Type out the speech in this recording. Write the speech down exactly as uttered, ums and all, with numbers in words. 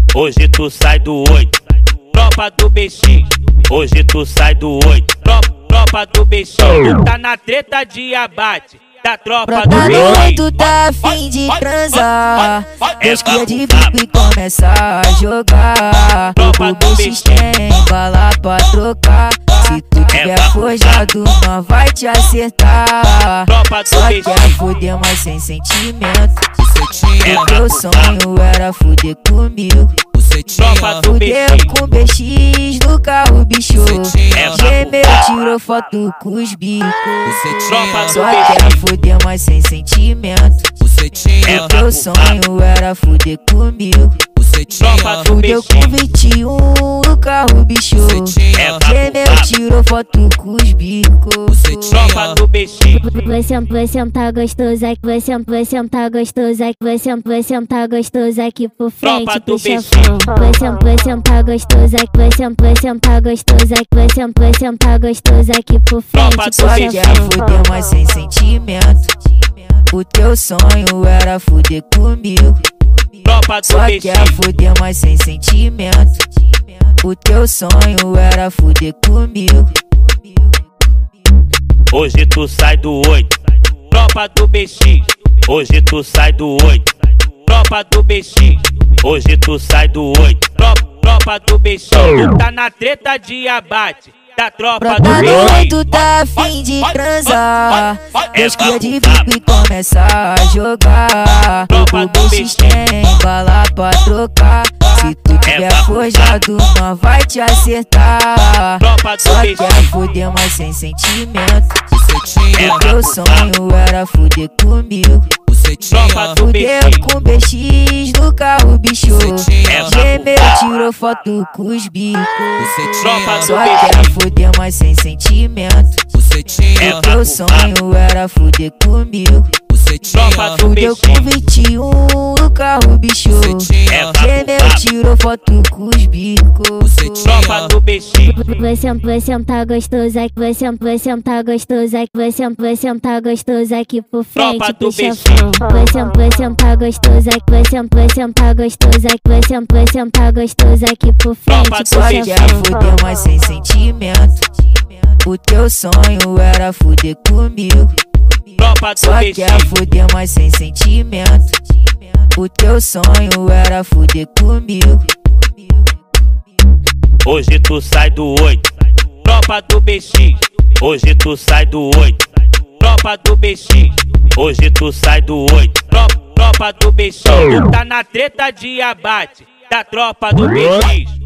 Hoje tu sai do oito, tropa do B X. Hoje tu sai do oito, tropa, tropa do B X. Tu tá na treta de abate da tropa do B X. Tu tá afim de transar, Deus que é de bico e começa a jogar. O B X tem bala pra trocar. Se tu tiver forjado, não vai te acertar. Só quer foder, mas sem sentimento. O teu sonho era foder comigo. Fudeu com B X no carro, bicho. Gemeu, tirou foto com os bicos. Só quer foder, mas sem sentimento. O teu sonho era foder comigo. Fudeu com vinte e um no carro, bicho. Gemeu, tirou foto com os bicos. Tropa do B X. Vai sentar, vai sentar gostoso aqui, vai sentar, vai sentar gostoso aqui, vai sentar, vai sentar gostoso aqui por frente pro chefão. Vai sentar, vai sentar gostoso aqui, vai sentar, vai sentar gostoso aqui, vai sentar, vai sentar gostoso aqui por frente pro chefão. Só quer foder, mas sem sentimento. O teu sonho era foder comigo. Só quer foder, mas sem sentimento. O teu sonho era foder comigo. Hoje tu sai do oito, tropa do B X. Hoje tu sai do oito, tropa do B X. Hoje tu sai do oito, tropa, tropa do B X. Tu tá na treta de abate da tropa do B X. Tu tá afim de transar, Deus que é de bico e começa a jogar. O B X tem bala pra trocar. Se tu tiver forjado, não vai te acertar. Só quer foder, mas sem sentimento. O teu sonho era foder comigo. Fudeu com B X no carro, bicho. Gemeu, tirou foto com os bicos. Só quer foder, mas sem sentimento. O teu sonho era foder comigo. Fudeu com vinte e um no carro, bicho. Gemeu, tirou foto com os bicos. Tropa do B X. Vai sentar, vai sentar gostoso aqui, vai sentar, vai sentar gostoso aqui, vai sentar, vai sentar gostoso aqui por frente pro chefão. Vai sentar, vai sentar gostoso aqui, vai sentar, vai sentar gostoso aqui, vai sentar, vai sentar gostoso aqui por frente pro chefão. Só quer foder, mas sem sentimento. O teu sonho era foder comigo. Só quer foder, mas sem sentimento. O teu sonho era foder comigo. Hoje tu sai do oito, tropa do B X. Hoje tu sai do oito, tropa do B X. Hoje tu sai do oito, tropa, tropa do B X. Tu tá na treta de abate da tropa do B X.